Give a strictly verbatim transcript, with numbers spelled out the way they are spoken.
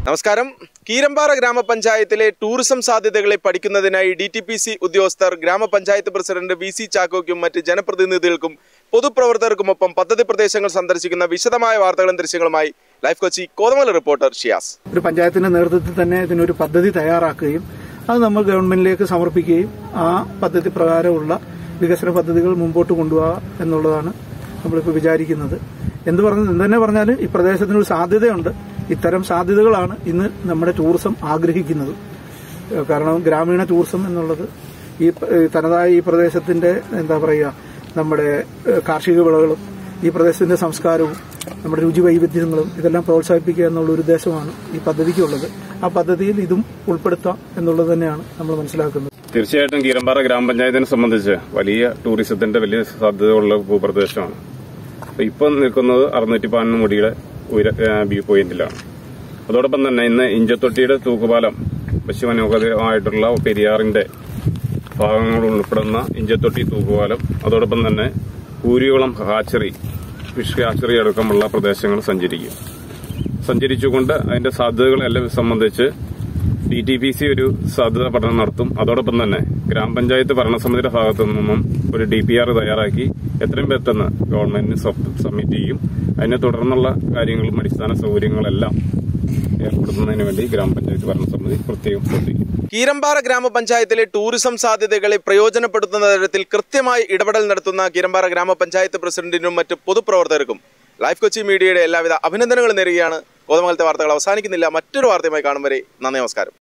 നമസ്കാരം. കീരമ്പാറ ഗ്രാമപഞ്ചായത്തിലെ ടൂറിസം സാധ്യതകളെ പഠിക്കുന്നതിനായി ഡി ടി പി സി ഉദ്യോഗസ്ഥർ ഗ്രാമപഞ്ചായത്ത് പ്രസിഡന്റ് വി സി ചാക്കോയ്ക്കും മറ്റ് ജനപ്രതിനിധികൾക്കും പൊതുപ്രവർത്തകർക്കുമൊപ്പം പദ്ധതി പ്രദേശങ്ങൾ സന്ദർശിക്കുന്ന വിശദമായ വാർത്തകളും ദൃശ്യങ്ങളുമായി ലൈഫ് കൊച്ചി കോതമംഗലം റിപ്പോർട്ടർ ഷിയാസ്. ഒരു പഞ്ചായത്തിന്റെ നേതൃത്വത്തിൽ തന്നെ ഇതിനൊരു പദ്ധതി തയ്യാറാക്കുകയും അത് നമ്മൾ ഗവൺമെന്റിലേക്ക് സമർപ്പിക്കുകയും ആ പദ്ധതി പ്രകാരമുള്ള വികസന പദ്ധതികൾ മുമ്പോട്ട് കൊണ്ടുപോകുക എന്നുള്ളതാണ് നമ്മളിപ്പോൾ വിചാരിക്കുന്നത്. എന്ത് പറഞ്ഞു എന്ത് തന്നെ പറഞ്ഞാലും ഈ പ്രദേശത്തിനൊരു സാധ്യതയുണ്ട്. ഇത്തരം സാധ്യതകളാണ് ഇന്ന് നമ്മുടെ ടൂറിസം ആഗ്രഹിക്കുന്നത്. കാരണം ഗ്രാമീണ ടൂറിസം എന്നുള്ളത് ഈ തനതായ ഈ പ്രദേശത്തിന്റെ എന്താ പറയുക നമ്മുടെ കാർഷിക വിളകളും ഈ പ്രദേശത്തിന്റെ സംസ്കാരവും നമ്മുടെ രുചി വൈവിധ്യങ്ങളും ഇതെല്ലാം പ്രോത്സാഹിപ്പിക്കുക എന്നുള്ള ഒരു ഉദ്ദേശമാണ് ഈ പദ്ധതിക്കുള്ളത്. ആ പദ്ധതിയിൽ ഇതും ഉൾപ്പെടുത്താം എന്നുള്ളത് തന്നെയാണ് നമ്മൾ മനസ്സിലാക്കുന്നത്. തീർച്ചയായിട്ടും കീരമ്പാറ ഗ്രാമപഞ്ചായത്തിനെ സംബന്ധിച്ച് വലിയ ടൂറിസത്തിന്റെ വലിയ സാധ്യതയുള്ള ഭൂപ്രദേശമാണ്. ഇപ്പം നിൽക്കുന്നത് അറുന്നൂറ്റി പതിനൊന്ന് മുടിയുടെ വ്യൂ പോയിന്റിലാണ്. അതോടൊപ്പം തന്നെ ഇന്ന് ഇഞ്ചത്തൊട്ടിയുടെ തൂക്കുപാലം പശ്ചിമനോഹരമായിട്ടുള്ള പെരിയാറിന്റെ ഭാഗങ്ങൾ ഉൾപ്പെടുന്ന ഇഞ്ചത്തൊട്ടി തൂക്കുപാലം, അതോടൊപ്പം തന്നെ കൂരിയോളം ഹാച്ചറി ഫിഷ് ഹാച്ചറി അടക്കമുള്ള പ്രദേശങ്ങൾ സഞ്ചരിക്കും. സഞ്ചരിച്ചുകൊണ്ട് അതിന്റെ സാധ്യതകളെല്ലാം സംബന്ധിച്ച് ഡി ടി പി സി ഒരു സാധ്യതാ പഠനം നടത്തും. അതോടൊപ്പം തന്നെ ഗ്രാമപഞ്ചായത്ത് ഭരണസമിതിയുടെ ഭാഗത്തു നിന്നും ഒരു ഡി പി ആർ തയ്യാറാക്കി എത്രയും പെട്ടെന്ന് ഗവൺമെന്റിന് സബ്മിറ്റ് ചെയ്യും. അതിനെ തുടർന്നുള്ള കാര്യങ്ങളും അടിസ്ഥാന സൗകര്യങ്ങളെല്ലാം ഏർപ്പെടുത്തുന്നതിന് വേണ്ടി ഗ്രാമപഞ്ചായത്ത് ഭരണസമിതി പ്രത്യേകം ശ്രദ്ധിക്കും. കീരമ്പാറ ഗ്രാമപഞ്ചായത്തിലെ ടൂറിസം സാധ്യതകളെ പ്രയോജനപ്പെടുത്തുന്ന തരത്തിൽ കൃത്യമായി ഇടപെടൽ നടത്തുന്ന കീരമ്പാറ ഗ്രാമപഞ്ചായത്ത് പ്രസിഡന്റിനും മറ്റ് പൊതുപ്രവർത്തകർക്കും ലൈഫ് കൊച്ചി മീഡിയയുടെ എല്ലാവിധ അഭിനന്ദനങ്ങളും നേരുകയാണ്. കോതമംഗലത്തെ വാർത്തകൾ അവസാനിക്കുന്നില്ല. മറ്റൊരു വാർത്തയുമായി കാണും വരെ നന്ദി, നമസ്കാരം.